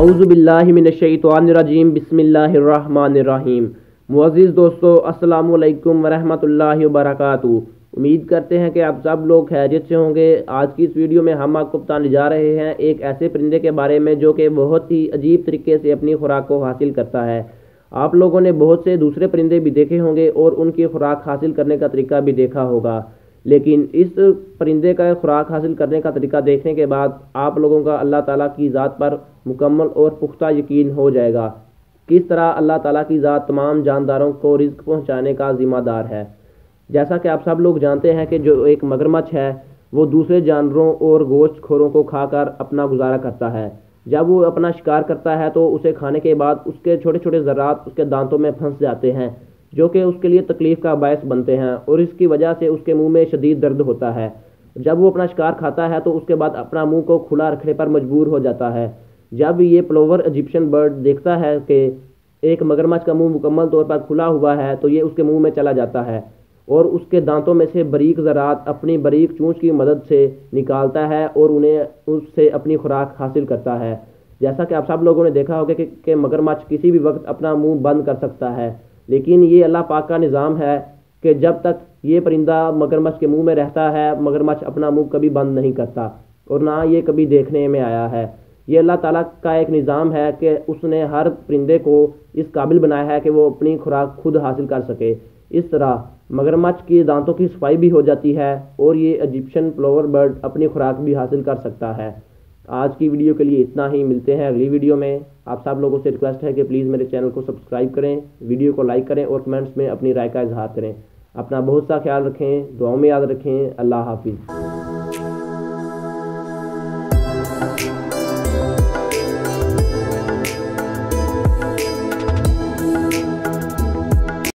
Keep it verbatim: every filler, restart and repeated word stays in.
اعوذ باللہ من الشیطان الرجیم بسم اللہ الرحمن الرحیم۔ معزز دوستو السلام علیکم ورحمۃ اللہ وبرکاتہ۔ امید کرتے ہیں کہ آپ سب لوگ خیریت سے ہوں گے۔ آج کی اس ویڈیو میں ہم آپ کو بتانے جا رہے ہیں ایک ایسے پرندے کے بارے میں جو کہ بہت ہی عجیب طریقے سے اپنی خوراک کو حاصل کرتا ہے۔ آپ لوگوں نے بہت سے دوسرے پرندے بھی دیکھے ہوں گے اور ان کی خوراک حاصل کرنے کا طریقہ بھی دیکھا ہوگا، لیکن اس پرندے کا خوراک حاصل کرنے کا طریقہ دیکھنے کے بعد آپ لوگوں کا اللہ تعالیٰ کی ذات پر مکمل اور پختہ یقین ہو جائے گا۔ کس طرح اللہ تعالیٰ کی ذات تمام جانداروں کو رزق پہنچانے کا ذمہ دار ہے۔ جیسا کہ آپ سب لوگ جانتے ہیں کہ جو ایک مگرمچھ ہے وہ دوسرے جانوروں اور گوشت خوروں کو کھا کر اپنا گزارا کرتا ہے۔ جب وہ اپنا شکار کرتا ہے تو اسے کھانے کے بعد اس کے چھوٹے چھوٹے ذرات اس کے دانتوں میں پھنس جاتے ہیں، جو کہ اس کے لیے تکلیف کا باعث بنتے ہیں اور اس کی وجہ سے اس کے منہ میں شدید درد ہوتا ہے۔ جب وہ اپنا شکار کھاتا ہے تو اس کے بعد اپنا منہ کو کھلا رکھنے پر مجبور ہو جاتا ہے۔ جب یہ پلوور ایجپشن برڈ دیکھتا ہے کہ ایک مگرمچھ کا منہ مکمل طور پر کھلا ہوا ہے تو یہ اس کے منہ میں چلا جاتا ہے اور اس کے دانتوں میں سے باریک ذرات اپنی باریک چونچ کی مدد سے نکالتا ہے اور انہیں اس سے اپنی خوراک حاصل کرتا ہے۔ جیسا کہ آپ سب لوگوں نے دیکھا ہوگا کہ, کہ مگرمچھ کسی بھی وقت اپنا منہ بند کر سکتا ہے، لیکن یہ اللہ پاک کا نظام ہے کہ جب تک یہ پرندہ مگرمچھ کے منہ میں رہتا ہے مگرمچھ اپنا منہ کبھی بند نہیں کرتا، اور نہ یہ کبھی دیکھنے میں آیا ہے۔ یہ اللہ تعالیٰ کا ایک نظام ہے کہ اس نے ہر پرندے کو اس قابل بنایا ہے کہ وہ اپنی خوراک خود حاصل کر سکے۔ اس طرح مگرمچھ کی دانتوں کی صفائی بھی ہو جاتی ہے اور یہ ایجپشن پلوور برڈ اپنی خوراک بھی حاصل کر سکتا ہے۔ آج کی ویڈیو کے لیے اتنا ہی، ملتے ہیں اگلی ویڈیو میں۔ آپ سب لوگوں سے ریکویسٹ ہے کہ پلیز میرے چینل کو سبسکرائب کریں، ویڈیو کو لائک کریں اور کمنٹس میں اپنی رائے کا اظہار کریں۔ اپنا بہت سا خیال رکھیں، دعاؤں میں یاد رکھیں۔ اللہ حافظ۔